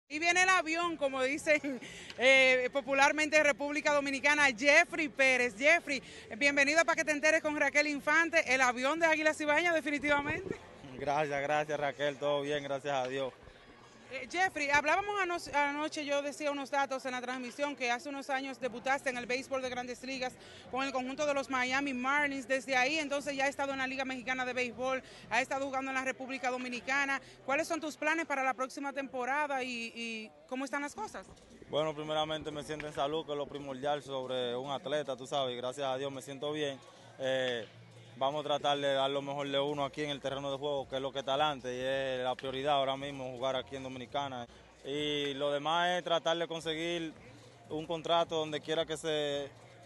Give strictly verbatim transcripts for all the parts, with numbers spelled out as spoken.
Y viene el avión, como dicen eh, popularmente en República Dominicana, Jeffrey Pérez. Jeffrey, bienvenido para que te enteres con Raquel Infante, el avión de Águilas Cibaeñas definitivamente. Gracias, gracias Raquel, todo bien, gracias a Dios. Eh, Jeffrey, hablábamos ano anoche, yo decía unos datos en la transmisión que hace unos años debutaste en el béisbol de Grandes Ligas con el conjunto de los Miami Marlins. Desde ahí entonces ya has estado en la Liga Mexicana de Béisbol, has estado jugando en la República Dominicana. ¿Cuáles son tus planes para la próxima temporada y, y cómo están las cosas? Bueno, primeramente me siento en salud, que es lo primordial sobre un atleta, tú sabes, y gracias a Dios me siento bien. Eh, Vamos a tratar de dar lo mejor de uno aquí en el terreno de juego, que es lo que está adelante, y es la prioridad ahora mismo jugar aquí en Dominicana. Y lo demás es tratar de conseguir un contrato donde quiera que se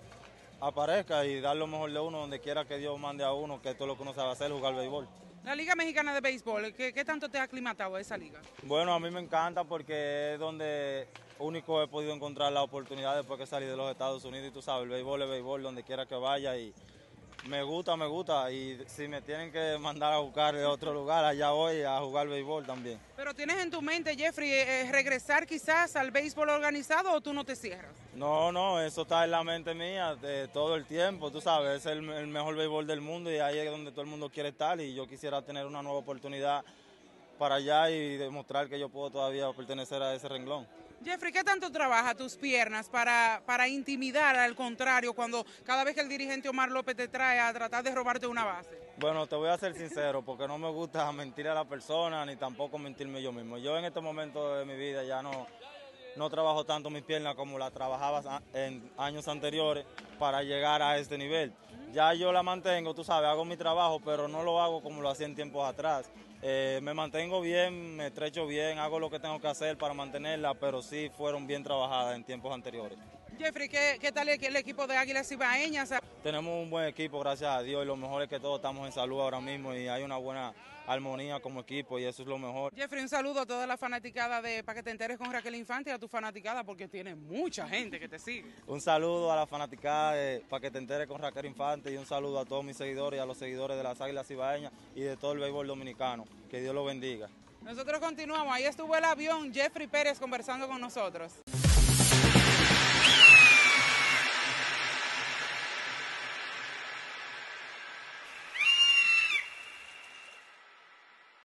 aparezca y dar lo mejor de uno donde quiera que Dios mande a uno, que esto es lo que uno sabe hacer, jugar béisbol. La Liga Mexicana de Béisbol, ¿qué, qué tanto te ha aclimatado a esa liga? Bueno, a mí me encanta porque es donde único he podido encontrar la oportunidad después que salí de los Estados Unidos y tú sabes, el béisbol es béisbol donde quiera que vaya y me gusta, me gusta, y si me tienen que mandar a buscar de otro lugar, allá voy a jugar béisbol también. Pero ¿tienes en tu mente, Jeffrey, eh, regresar quizás al béisbol organizado o tú no te cierras? No, no, eso está en la mente mía de todo el tiempo, tú sabes, es el, el mejor béisbol del mundo y ahí es donde todo el mundo quiere estar y yo quisiera tener una nueva oportunidad para allá y demostrar que yo puedo todavía pertenecer a ese renglón. Jeffrey, ¿qué tanto trabaja tus piernas para, para intimidar al contrario cuando cada vez que el dirigente Omar López te trae a tratar de robarte una base? Bueno, te voy a ser sincero porque no me gusta mentir a la persona ni tampoco mentirme yo mismo. Yo en este momento de mi vida ya no, no trabajo tanto mis piernas como las trabajaba en años anteriores para llegar a este nivel. Ya yo la mantengo, tú sabes, hago mi trabajo, pero no lo hago como lo hacía en tiempos atrás. Eh, me mantengo bien, me estrecho bien, hago lo que tengo que hacer para mantenerla, pero sí fueron bien trabajadas en tiempos anteriores. Jeffrey, ¿qué, qué tal el, el equipo de Águilas Cibaeñas? Tenemos un buen equipo, gracias a Dios, y lo mejor es que todos estamos en salud ahora mismo y hay una buena armonía como equipo y eso es lo mejor. Jeffrey, un saludo a toda la fanaticada de Para que te enteres con Raquel Infante y a tu fanaticada porque tiene mucha gente que te sigue. Un saludo a la fanaticada de Para que te enteres con Raquel Infante y un saludo a todos mis seguidores y a los seguidores de las Águilas Cibaeñas y de todo el béisbol dominicano. Que Dios lo bendiga. Nosotros continuamos, ahí estuvo el avión Jeffrey Pérez conversando con nosotros.